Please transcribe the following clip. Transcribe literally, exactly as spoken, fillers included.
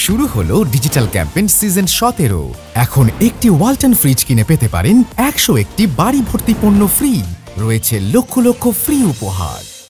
শুরু হলো digital campaign season সতেরো। এখন একটি ওয়ালটন ফ্রিজ কিনে পেতে পারেন একশো একটি বাড়ি ভর্তি পণ্য ফ্রি। রয়েছে লক্ষ লক্ষ ফ্রি উপহার।